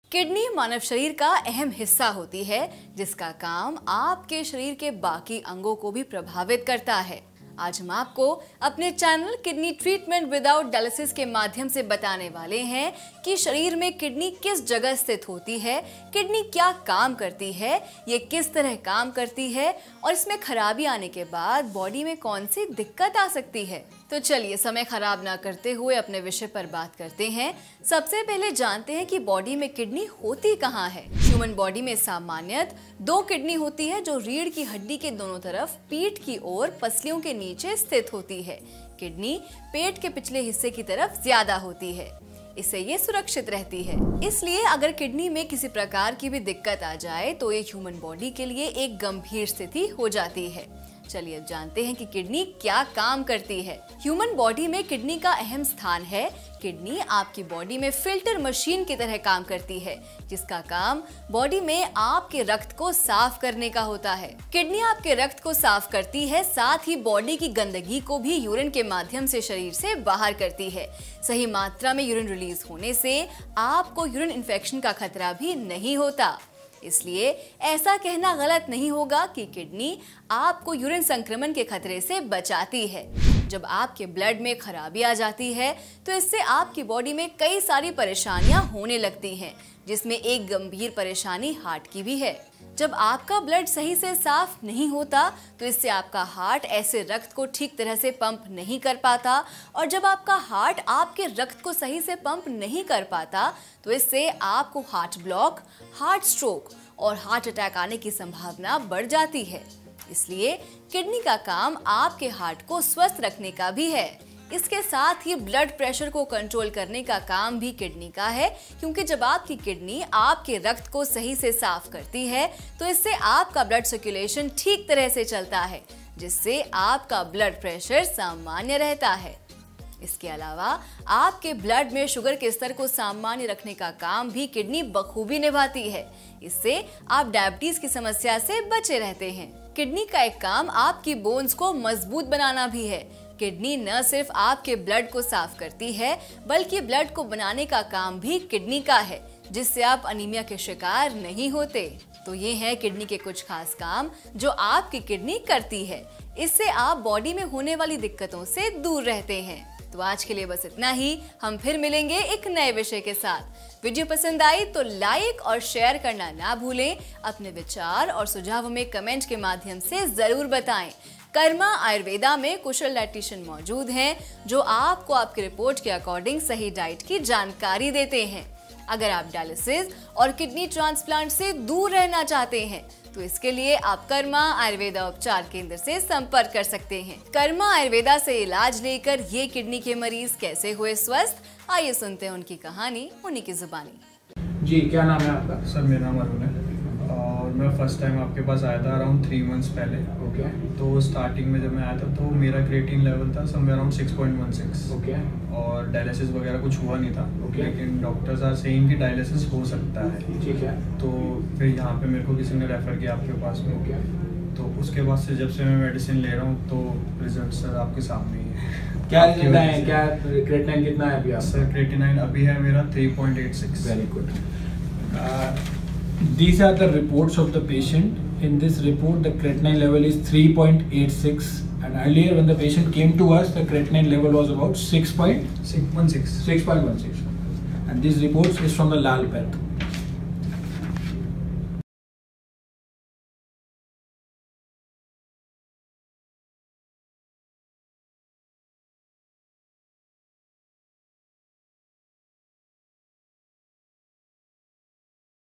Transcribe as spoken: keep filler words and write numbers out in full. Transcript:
Kidney मानव शरीर का अहम हिस्सा होती है जिसका काम आपके शरीर के बाकी अंगों को भी प्रभावित करता है। आज हम आपको अपने channel kidney treatment without dialysis के माध्यम से बताने वाले हैं कि शरीर में किडनी किस जगह स्थित होती है, किडनी क्या काम करती है, ये किस तरह काम करती है और इसमें खराबी आने के बाद बॉडी में कौन सी दिक्कत आ सकती है। तो चलिए समय खराब ना करते हुए अपने विषय पर बात करते हैं। सबसे पहले जानते हैं कि बॉडी में किडनी होती कहाँ है। ह्यूमन बॉडी में सामान्यतः दो किडनी होती है जो रीढ़ की हड्डी के दोनों तरफ पीठ की ओर पसलियों के नीचे स्थित होती है। किडनी पेट के पिछले हिस्से की तरफ ज्यादा होती है, इससे ये सुरक्षित रहती है। इसलिए अगर किडनी में किसी प्रकार की भी दिक्कत आ जाए तो ये ह्यूमन बॉडी के लिए एक गंभीर स्थिति हो जाती है। चलिए अब जानते हैं कि किडनी क्या काम करती है। ह्यूमन बॉडी में किडनी का अहम स्थान है। किडनी आपकी बॉडी में फिल्टर मशीन की तरह काम करती है, जिसका काम बॉडी में आपके रक्त को साफ करने का होता है। किडनी आपके रक्त को साफ करती है, साथ ही बॉडी की गंदगी को भी यूरिन के माध्यम से शरीर से बाहर करती है। सही मात्रा में यूरिन रिलीज होने से आपको यूरिन इन्फेक्शन का खतरा भी नहीं होता। इसलिए ऐसा कहना गलत नहीं होगा कि किडनी आपको यूरिन संक्रमण के खतरे से बचाती है। जब आपके ब्लड में खराबी आ जाती है तो इससे आपकी बॉडी में कई सारी परेशानियां होने लगती हैं, जिसमें एक गंभीर परेशानी हार्ट की भी है। जब आपका ब्लड सही से साफ नहीं होता तो इससे आपका हार्ट ऐसे रक्त को ठीक तरह से पंप नहीं कर पाता, और जब आपका हार्ट आपके रक्त को सही से पंप नहीं कर पाता तो इससे आपको हार्ट ब्लॉक, हार्ट स्ट्रोक और हार्ट अटैक आने की संभावना बढ़ जाती है। इसलिए किडनी का काम आपके हार्ट को स्वस्थ रखने का भी है। इसके साथ ही ब्लड प्रेशर को कंट्रोल करने का काम भी किडनी का है, क्योंकि जब आपकी किडनी आपके रक्त को सही से साफ करती है तो इससे आपका ब्लड सर्कुलेशन ठीक तरह से चलता है, जिससे आपका ब्लड प्रेशर सामान्य रहता है। इसके अलावा आपके ब्लड में शुगर के स्तर को सामान्य रखने का काम भी किडनी बखूबी निभाती है। इससे आप डायबिटीज की समस्या से बचे रहते हैं। किडनी का एक काम आपकी बोन्स को मजबूत बनाना भी है। किडनी न सिर्फ आपके ब्लड को साफ करती है, बल्कि ब्लड को बनाने का काम भी किडनी का है, जिससे आप अनीमिया के शिकार नहीं होते। तो ये है किडनी के कुछ खास काम जो आपकी किडनी करती है। इससे आप बॉडी में होने वाली दिक्कतों से दूर रहते हैं। तो आज के लिए बस इतना ही। हम फिर मिलेंगे एक नए विषय के साथ। वीडियो पसंद आई तो लाइक और शेयर करना ना भूलें। अपने विचार और सुझाव हमें कमेंट के माध्यम से जरूर बताएं। कर्मा आयुर्वेदा में कुशल डाइटिशियन मौजूद हैं जो आपको आपकी रिपोर्ट के अकॉर्डिंग सही डाइट की जानकारी देते हैं। अगर आप डायलिसिस और किडनी ट्रांसप्लांट से दूर रहना चाहते हैं तो इसके लिए आप कर्मा आयुर्वेदा उपचार केंद्र से संपर्क कर सकते हैं। कर्मा आयुर्वेदा से इलाज लेकर ये किडनी के मरीज कैसे हुए स्वस्थ, आइए सुनते हैं उनकी कहानी उन्हीं की जुबानी। जी, क्या नाम है आपका? सर मेरा नाम अरुण है और मैं फर्स्ट टाइम आपके पास आया था अराउंड थ्री मंथ्स पहले। ओके। तो स्टार्टिंग में जब मैं आया था तो मेरा क्रिएटिन लेवल था somewhere around six point one six. Okay. और डायलिसिस वगैरह कुछ हुआ नहीं था। ओके। लेकिन डॉक्टर्स आर सेइंग कि डायलिसिस हो सकता है। ठीक है। तो फिर यहाँ पे मेरे को किसी ने रेफर किया आपके पास में। ओके। तो उसके बाद से जब से मैं मेडिसिन ले रहा हूँ तो रिजल्ट सर आपके सामने ही है। क्या रिजल्ट है? क्या क्रिएटिनिन कितना है अभी आपका? सर क्रिएटिनिन अभी है मेरा three point eight six. Very good. These are the reports of the patient. In this report, the creatinine level is three point eight six, and earlier when the patient came to us, the creatinine level was about six point one six. six point one six. And these reports is from the Lal Path.